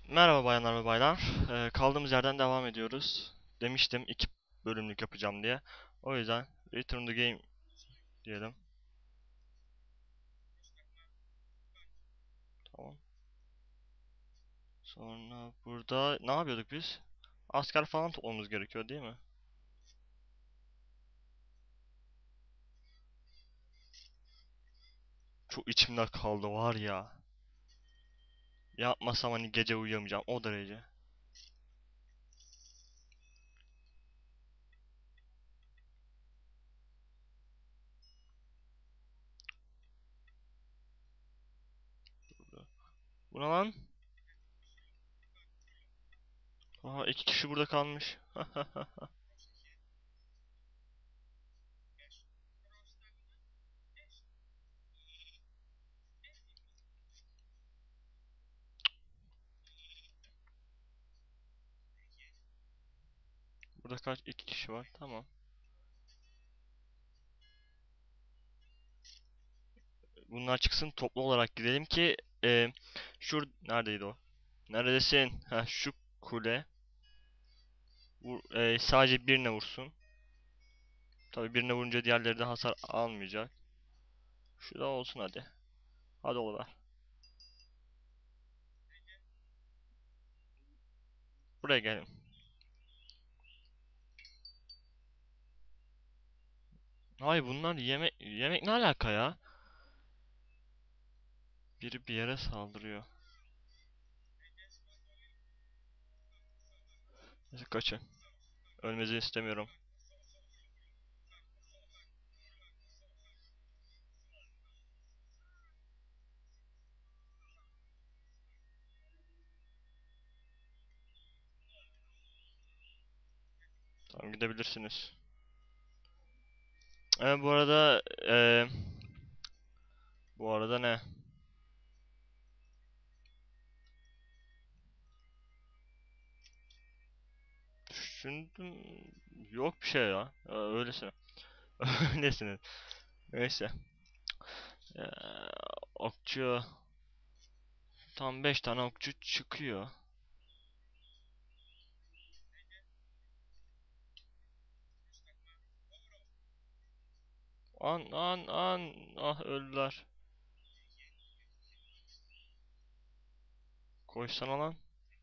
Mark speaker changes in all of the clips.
Speaker 1: Merhaba bayanlar ve baylar. Kaldığımız yerden devam ediyoruz. Demiştim 2 bölümlük yapacağım diye. O yüzden Return to Game diyelim. Tamam. Sonra burada ne yapıyorduk biz? Asker falan toplamamız gerekiyor değil mi? Çok içimde kaldı var ya. Yapmasam hani gece uyuyamayacağım o derece. Bu ne lan? Aha 2 kişi burada kalmış. Burada kaç? 2 kişi var. Tamam. Bunlar çıksın toplu olarak gidelim ki neredeydi o? Neredesin? Ha şu kule. Sadece birine vursun. Tabii birine vurunca diğerleri de hasar almayacak. Şu da olsun hadi. Hadi oğlum. Buraya gelin. Ay bunlar yemek ne alaka ya? Biri bir yere saldırıyor. Neyse kaçın. Ölmenizi istemiyorum. Tamam gidebilirsiniz. Bu arada bu arada ne? Düşündüm. Yok bir şey ya. Öylesine. Öylesine. Neyse. Ee, okçu. Tam 5 tane okçu çıkıyor. An an an. Ah öldüler. Koşsana lan.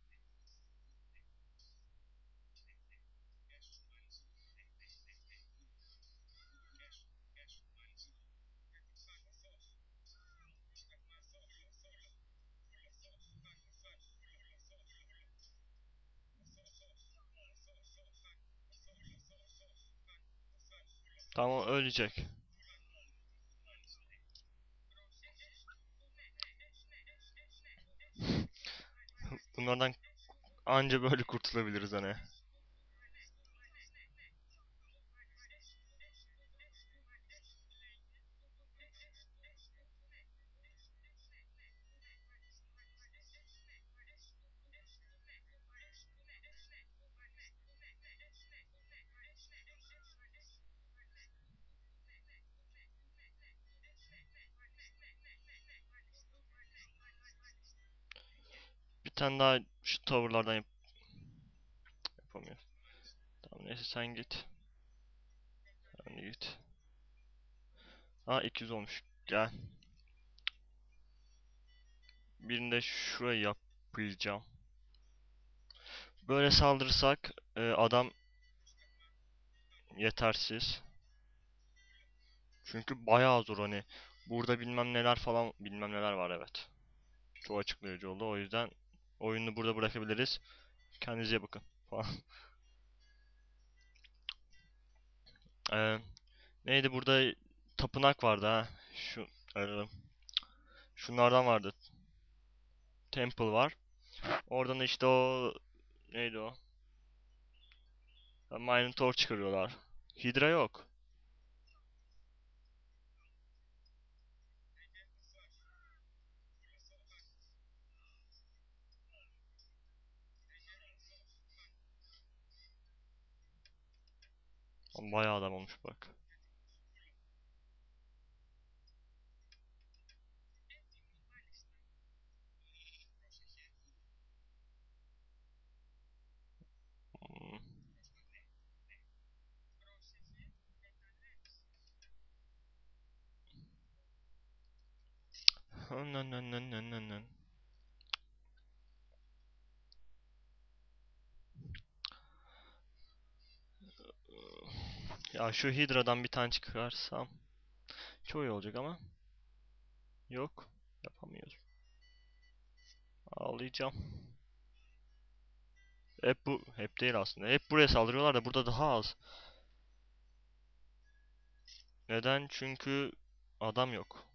Speaker 1: Tamam ölecek. Bunlardan anca böyle kurtulabiliriz hani. Bir tane daha şu tavırlardan yapamıyorum. Tamam neyse sen git. Sen de git. Ha 200 olmuş. Gel. Birini de şuraya yapacağım. Böyle saldırırsak adam yetersiz. Çünkü bayağı zor hani. Burada bilmem neler falan bilmem neler var evet. Çok açıklayıcı oldu o yüzden oyunu burada bırakabiliriz. Kendinize iyi bakın falan. Eee, neydi burada tapınak vardı ha. Şu ararım. Şunlardan vardı. Temple var. Oradan işte o neydi o? Minotaur çıkarıyorlar. Hydra yok. Bayağı adam olmuş bak. Ya şu Hydra'dan bir tane çıkarsam çok iyi olacak ama yok, yapamıyoruz. Ağlayacağım. Hep değil aslında. Hep buraya saldırıyorlar da burada daha az. Neden? Çünkü adam yok.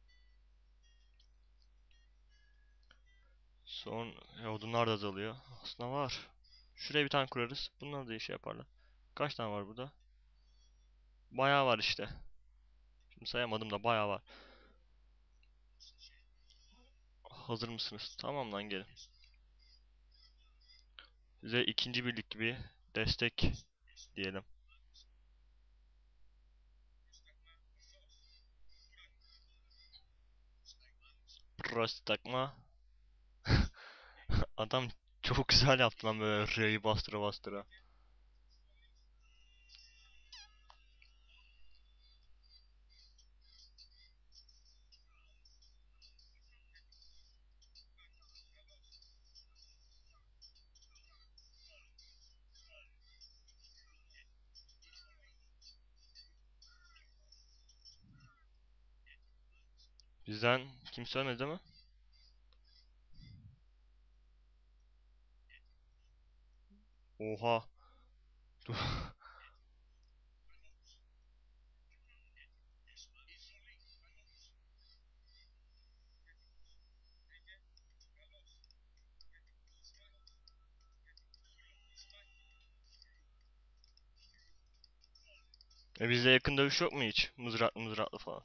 Speaker 1: Odunlar da azalıyor. Aslında var. Şuraya bir tane kurarız. Bunlar da işe yaparlar. Kaç tane var burada? Bayağı var işte. Şimdi sayamadım da bayağı var. Hazır mısınız? Tamam lan, gelin. Size ikinci birlik gibi destek diyelim. Burası takma. Adam çok güzel yaptı lan, böyle R'yi bastıra bastıra. Bizden kimse ölmedi değil mi? Oha. Bizde yakın dövüş yok mu hiç? Mızraklı mızraklı falan.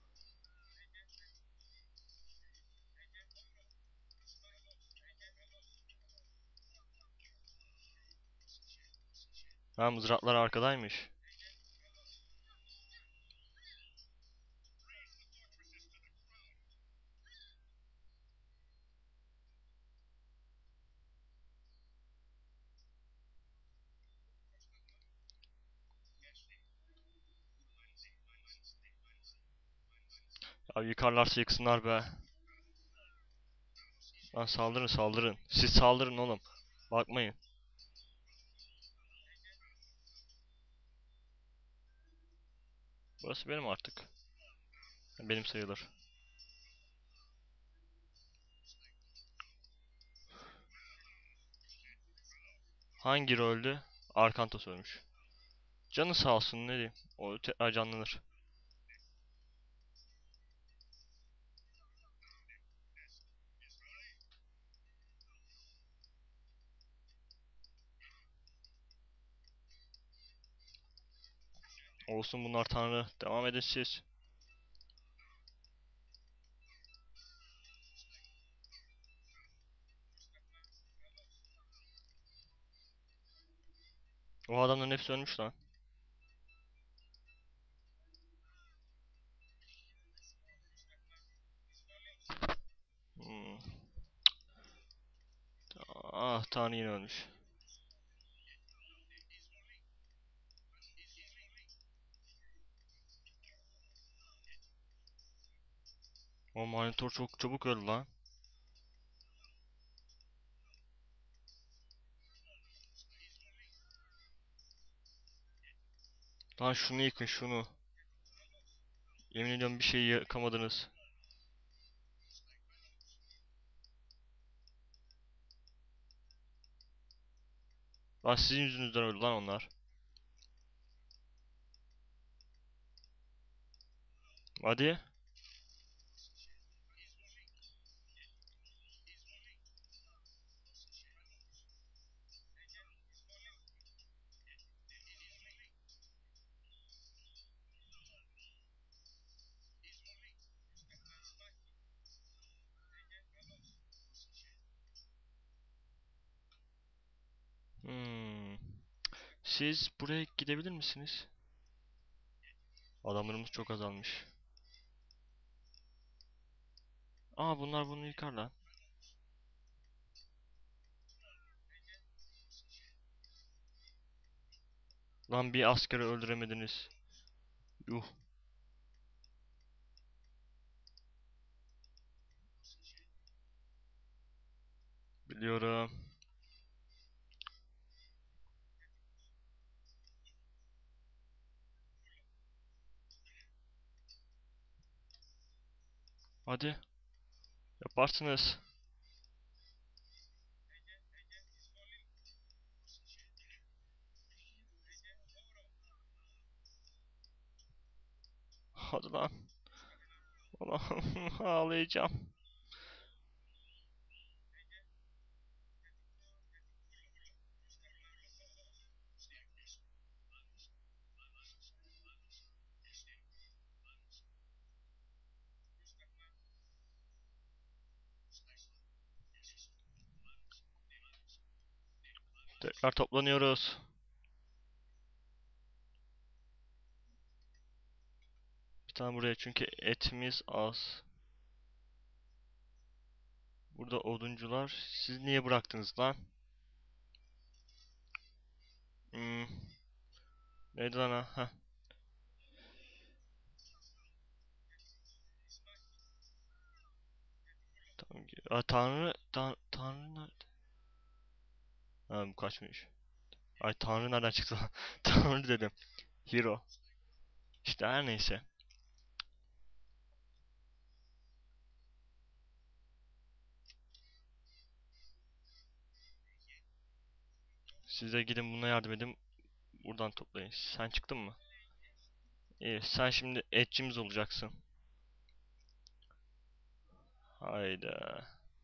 Speaker 1: Ha, mızraklar arkadaymış. Ya yıkarlarsa yıksınlar be. Lan saldırın saldırın. Siz saldırın oğlum. Bakmayın. Burası benim artık. Benim sayılır. Hangi öldü? Arkantos ölmüş. Canı sağ olsun, ne diyeyim. O tekrar canlanır. Olsun, bunlar tanrı. Devam edin siz. O adamların hepsi ölmüş lan. Hmm. Ah, tanrı yine ölmüş. O monitor çok çabuk öldü lan. Lan şunu yıkın, şunu. Yemin ediyorum bir şey yıkamadınız. Lan sizin yüzünüzden öldü lan onlar. Hadi. Hmm. Siz buraya gidebilir misiniz? Adamlarımız çok azalmış. Aa, bunlar bunu yıkar lan. Lan bir askeri öldüremediniz. Yuh. Bekliyorum. Hadi. Yaparsınız. Hadi lan. Allah'ım ağlayacağım. Tekrar toplanıyoruz. Bir tane buraya çünkü etimiz az. Burada oduncular. Siz niye bıraktınız lan? Hmm. Neydi lan ha? Heh. Tamam. Tanrı. Tanrı nerede? Ha bu kaçmış. Ay Tanrı nereden çıktı lan? Tanrı dedim. Hero. İşte her neyse. Siz de gidin buna yardım edin. Buradan toplayın. Sen çıktın mı? İyi. Sen şimdi etçimiz olacaksın. Hayda.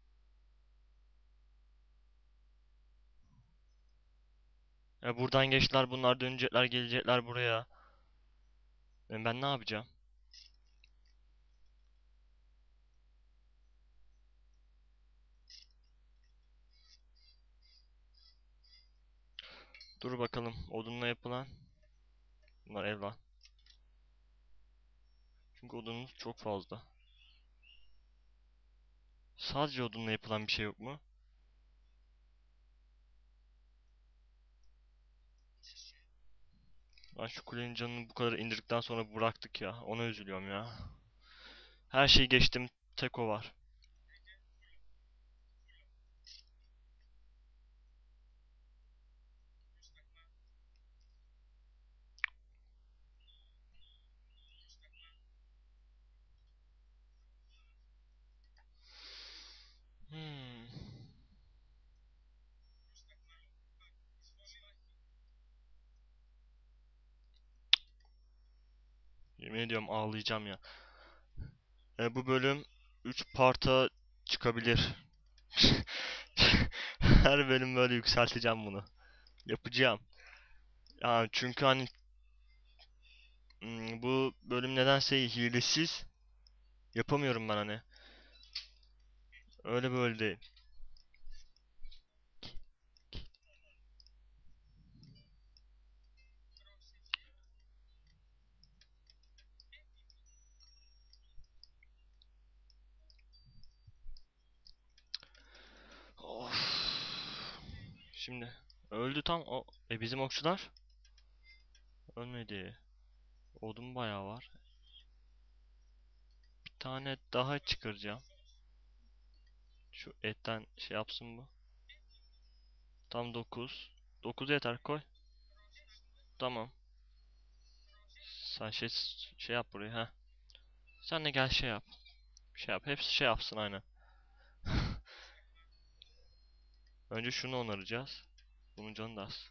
Speaker 1: Ya buradan geçtiler. Bunlar dönecekler, gelecekler buraya. Ben ne yapacağım? Dur bakalım. Odunla yapılan. Bunlar ev lan. Çünkü odunumuz çok fazla. Sadece odunla yapılan bir şey yok mu? Ben şu kulenin canını bu kadar indirdikten sonra bıraktık ya. Ona üzülüyorum ya. Her şeyi geçtim. Tek o var. Hmm. Yemin ediyorum ağlayacağım ya. Bu bölüm 3 parta çıkabilir. Her bölüm böyle yükselteceğim bunu. Yapacağım. Yani çünkü hani bu bölüm nedense hilesiz. Yapamıyorum ben hani. Öyle böyle değil. Of. Şimdi öldü tam o. Bizim okçular ölmedi. Odun bayağı var. Bir tane daha çıkaracağım. Şu etten şey yapsın bu. Tam 9. 9 yeter koy. Tamam. Sen şey yap buraya ha. Sen de gel şey yap. Şey yap. Hepsi şey yapsın aynen. Önce şunu onaracağız. Bunun canı da az.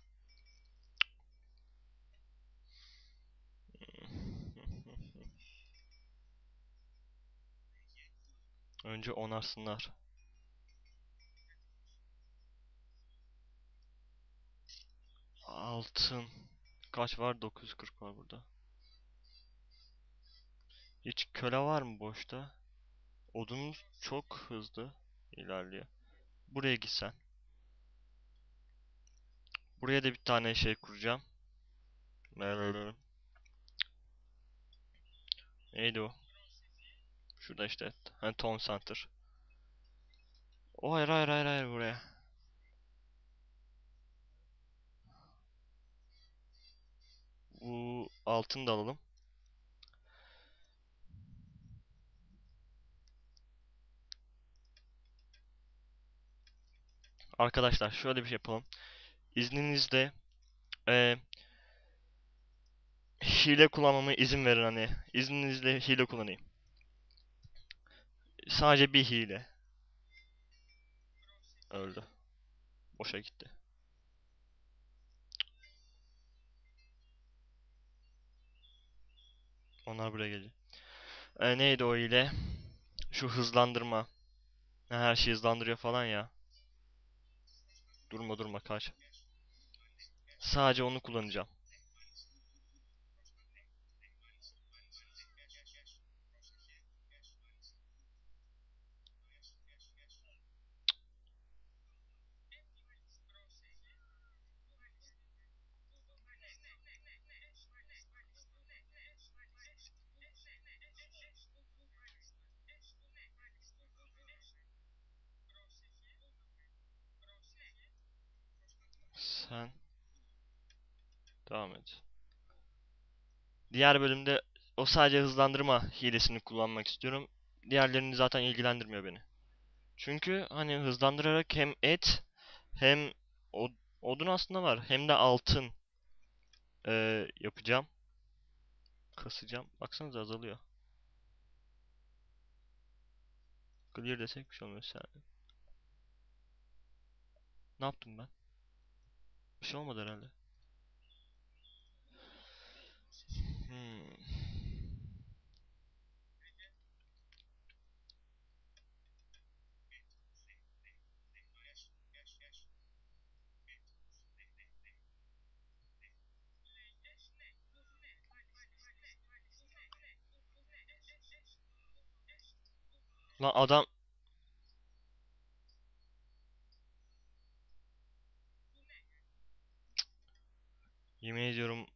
Speaker 1: Önce onarsınlar. Altın. Kaç var? 940 var burada. Hiç köle var mı boşta? Odunumuz çok hızlı ilerliyor. Buraya gitsen. Buraya da bir tane şey kuracağım. Neydi o? Şurada işte. Hani Town Center. O hayır hayır hayır hayır buraya. Bu altını da alalım. Arkadaşlar şöyle bir şey yapalım. İzninizle eee, hile kullanmama izin verin hani. İzninizle hile kullanayım. Sadece bir hile. Öldü. Boşa gitti. Onlar buraya gelecek. Neydi o hile? Şu hızlandırma. Her şeyi hızlandırıyor falan ya. Durma durma kaç. Sadece onu kullanacağım. Sen devam et. Diğer bölümde o sadece hızlandırma hilesini kullanmak istiyorum. Diğerlerini zaten ilgilendirmiyor beni. Çünkü hani hızlandırarak hem et hem odun aslında var. Hem de altın yapacağım. Kasacağım. Baksanıza azalıyor. Clear desek bir şey olmuyor. Ne yaptım ben? Bir şey olmadı herhalde. Hmm. Lan adam yemin ediyorum.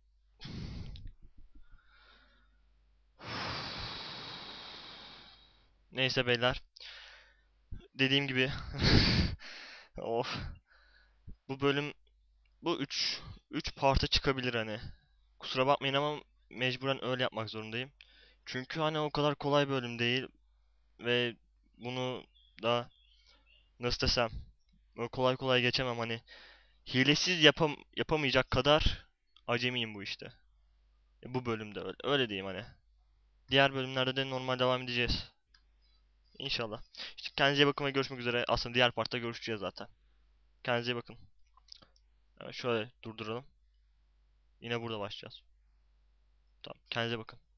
Speaker 1: Neyse beyler. Dediğim gibi of. Bu bölüm bu 3 parta çıkabilir hani. Kusura bakmayın ama mecburen öyle yapmak zorundayım. Çünkü hani o kadar kolay bölüm değil ve bunu da nasıl desem böyle kolay kolay geçemem hani. Hilesiz yapamayacak kadar acemiyim bu işte. Bu bölümde öyle diyeyim hani. Diğer bölümlerde de normal devam edeceğiz. İnşallah. İşte kendinize iyi bakın ve görüşmek üzere. Aslında diğer partta görüşeceğiz zaten. Kendinize iyi bakın. Şöyle durduralım. Yine burada başlayacağız. Tamam. Kendinize bakın.